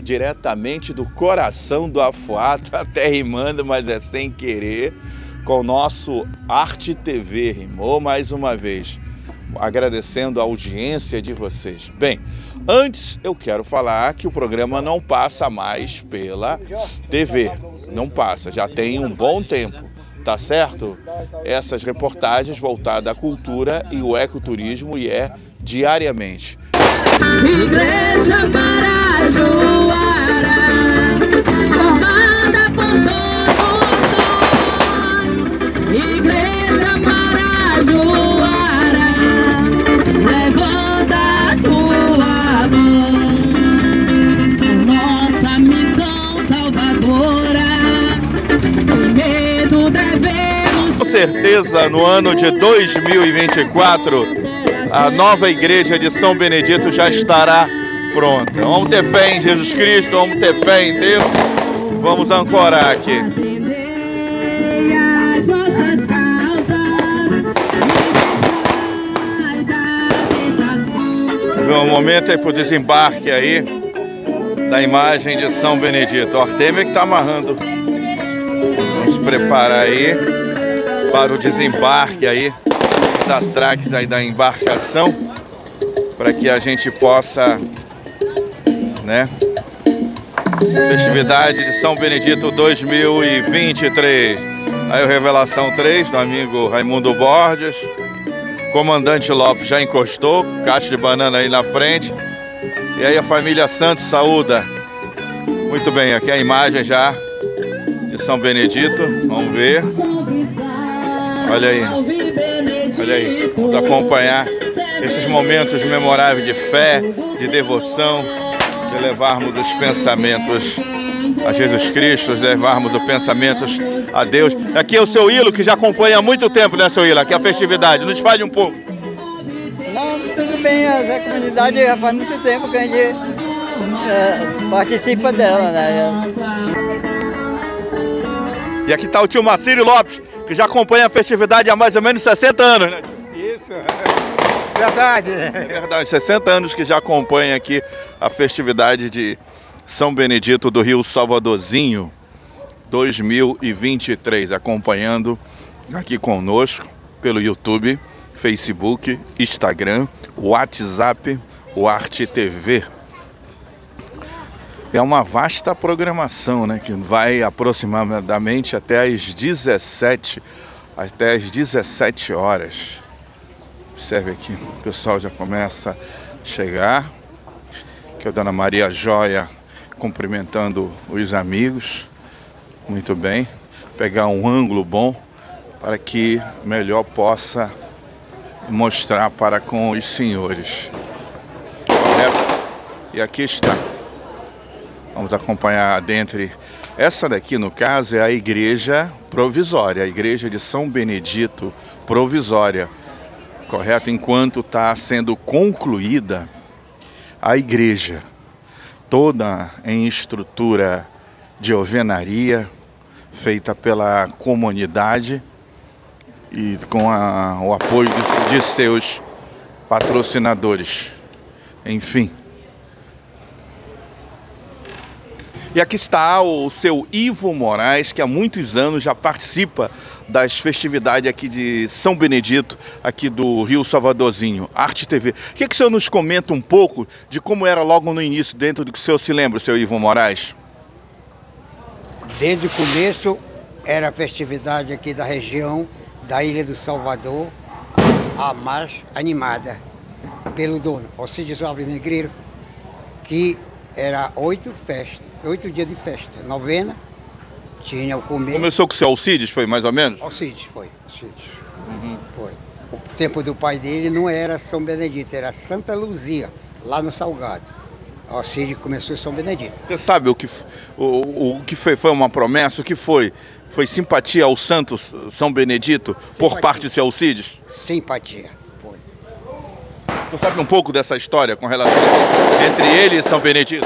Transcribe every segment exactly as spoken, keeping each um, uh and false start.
diretamente do coração do Afuato, até rimando, mas é sem querer, com o nosso Arte T V. Rimou mais uma vez, agradecendo a audiência de vocês. Bem, antes eu quero falar que o programa não passa mais pela T V, não passa, já tem um bom tempo, tá certo? Essas reportagens voltadas à cultura e o ecoturismo, e é diariamente. Igreja Parajoara, formada por todos, Igreja Parajoara, levanta a tua mão, nossa missão salvadora, sem medo devemos... Com certeza, no ano de dois mil e vinte e quatro, a nova igreja de São Benedito já estará pronta. Vamos ter fé em Jesus Cristo, vamos ter fé em Deus. Vamos ancorar aqui. Um momento aí para o desembarque aí da imagem de São Benedito. O Artemio que está amarrando. Vamos se preparar aí para o desembarque aí, os atraques aí da embarcação, para que a gente possa, né, festividade de São Benedito dois mil e vinte e três. Aí o Revelação três do amigo Raimundo Borges. Comandante Lopes já encostou, caixa de banana aí na frente. E aí a família Santos saúda. Muito bem, aqui a imagem já de São Benedito. Vamos ver. Olha aí. Olha aí. Vamos acompanhar esses momentos memoráveis de fé, de devoção, de levarmos os pensamentos a Jesus Cristo, levarmos os pensamentos a Deus. Aqui é o seu Hilo, que já acompanha há muito tempo, né, seu Hilo? Aqui é a festividade. Nos fale um pouco. Não, tudo bem, a comunidade já faz muito tempo que a gente é, participa dela, né? E aqui está o tio Marcílio Lopes, que já acompanha a festividade há mais ou menos sessenta anos, né? Isso, verdade. É verdade, sessenta anos que já acompanha aqui a festividade de São Benedito do Rio Salvadorzinho dois mil e vinte e três, acompanhando aqui conosco pelo YouTube, Facebook, Instagram, WhatsApp, o Arte T V. É uma vasta programação, né, que vai aproximadamente até às dezessete, até às dezessete horas. Observe aqui, o pessoal já começa a chegar. Aqui a Dona Maria Joia cumprimentando os amigos. Muito bem. Pegar um ângulo bom para que melhor possa mostrar para com os senhores. Correto? E aqui está. Vamos acompanhar dentre. Essa daqui, no caso, é a igreja provisória, a igreja de São Benedito provisória. Correto? Enquanto está sendo concluída a igreja, toda em estrutura de alvenaria, feita pela comunidade e com a, o apoio de, de seus patrocinadores. Enfim. E aqui está o seu Ivo Moraes, que há muitos anos já participa das festividades aqui de São Benedito, aqui do Rio Salvadorzinho, Arte T V. O que, que o senhor nos comenta um pouco de como era logo no início, dentro do que o senhor se lembra, seu Ivo Moraes? Desde o começo era a festividade aqui da região da Ilha do Salvador, a mais animada pelo dono, Alcides Alves Negreiro, que era oito festas, oito dias de festa, novena, tinha o começo. Começou com o seu Alcides, foi mais ou menos? Alcides, foi, Alcides. Uhum. Foi. O tempo do pai dele não era São Benedito, era Santa Luzia, lá no Salgado. Alcides começou em São Benedito. Você sabe o que, o, o que foi? Foi uma promessa? O que foi? Foi simpatia ao santo São Benedito simpatia. Por parte de seu Alcides? Simpatia, foi. Você sabe um pouco dessa história com relação entre ele e São Benedito?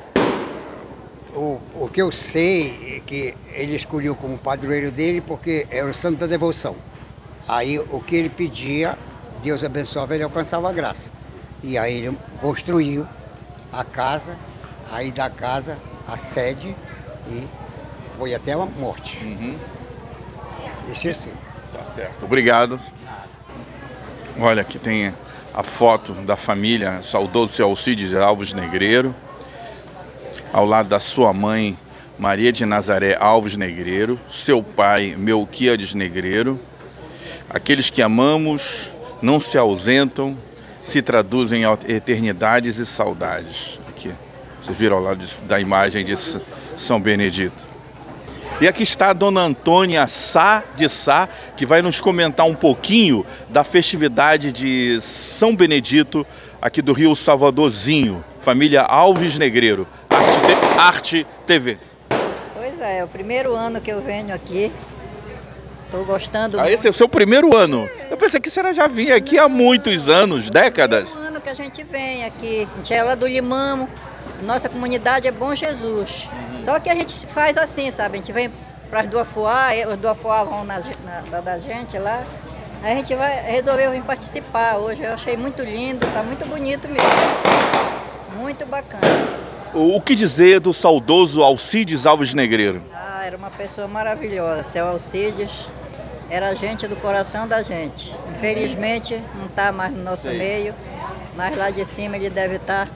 O, o que eu sei é que ele escolheu como padroeiro dele porque era o santo da devoção. Aí o que ele pedia, Deus abençoava, ele alcançava a graça. E aí ele construiu a casa aí da casa, a sede, e foi até a morte. Uhum. Esse sim. Tá certo. Obrigado. Olha, aqui tem a foto da família, saudoso seu Alcides Alves Negreiro, ao lado da sua mãe, Maria de Nazaré Alves Negreiro, seu pai, Melquiades Negreiro. Aqueles que amamos não se ausentam, se traduzem em eternidades e saudades. Aqui, vocês viram ao lado de, da imagem de São Benedito. E aqui está a dona Antônia Sá de Sá, que vai nos comentar um pouquinho da festividade de São Benedito, aqui do Rio Salvadorzinho, família Alves Negreiro, Arte, Arte T V. Pois é, é o primeiro ano que eu venho aqui, estou gostando Ah, muito. esse é o seu primeiro ano? Eu pensei que você já vinha aqui há muitos anos, décadas. É o primeiro ano que a gente vem aqui, a gente é lá do Limamo, nossa comunidade é Bom Jesus. Só que a gente faz assim, sabe, a gente vem para as do Afuá, os do Afuá vão na, na, da gente lá, aí a gente vai, resolveu vir participar hoje, eu achei muito lindo, tá muito bonito mesmo, muito bacana. O que dizer do saudoso Alcides Alves Negreiro? Ah, era uma pessoa maravilhosa, seu Alcides era gente do coração da gente. Infelizmente não está mais no nosso Sim. meio, mas lá de cima ele deve estar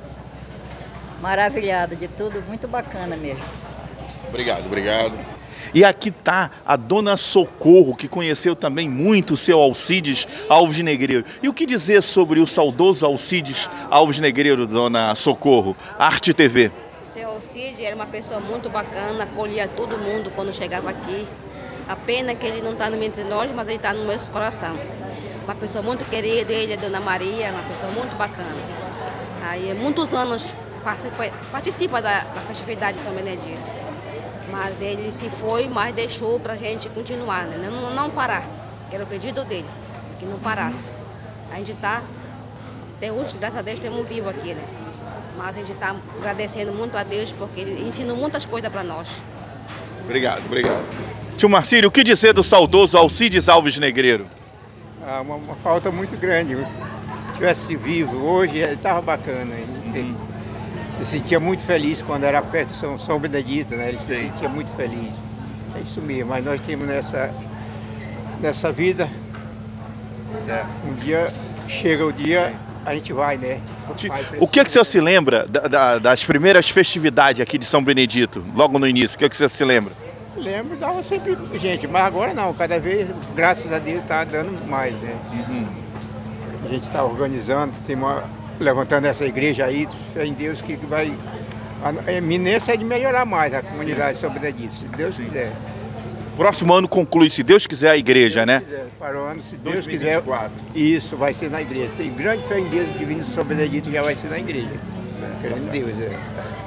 maravilhado de tudo, muito bacana mesmo. Obrigado, obrigado. E aqui está a dona Socorro, que conheceu também muito o seu Alcides Alves Negreiro. E o que dizer sobre o saudoso Alcides Alves Negreiro, dona Socorro? Arte T V. O seu Alcides era uma pessoa muito bacana, acolhia todo mundo quando chegava aqui. A pena que ele não está entre nós, mas ele está no nosso coração. Uma pessoa muito querida, ele é Dona Maria, uma pessoa muito bacana. Aí, há muitos anos participa, participa da, da festividade de São Benedito. Mas ele se foi, mas deixou para a gente continuar, né? não, não parar, que era o pedido dele, que não parasse. A gente está, até hoje, graças a Deus, temos vivo aqui, né? Mas a gente está agradecendo muito a Deus, porque ele ensinou muitas coisas para nós. Obrigado, obrigado. Tio Marcílio, o que dizer do saudoso Alcides Alves Negreiro? Ah, uma, uma falta muito grande. Se tivesse vivo hoje, ele estava bacana. Ele, Uhum. ele se sentia muito feliz quando era a festa de São, São Benedito, né? Ele se Sim. sentia muito feliz. É isso mesmo, mas nós temos nessa, nessa vida, um dia, chega o dia, a gente vai, né? Vai O que é que o senhor se lembra da- da- das primeiras festividades aqui de São Benedito, logo no início? O que é que o senhor se lembra? Lembro, dava sempre gente, mas agora não, cada vez, graças a Deus, está dando mais, né? A gente está organizando, tem uma, levantando essa igreja aí, fé em Deus que vai. A eminência é de melhorar mais a comunidade de São Benedito, se Deus quiser. Próximo ano conclui, se Deus quiser, a igreja, né? Se Deus quiser, para o ano, se Deus dois mil e vinte e quatro. quiser, isso vai ser na igreja. Tem grande fé em Deus, divino São Benedito já vai ser na igreja. Querendo Deus, é.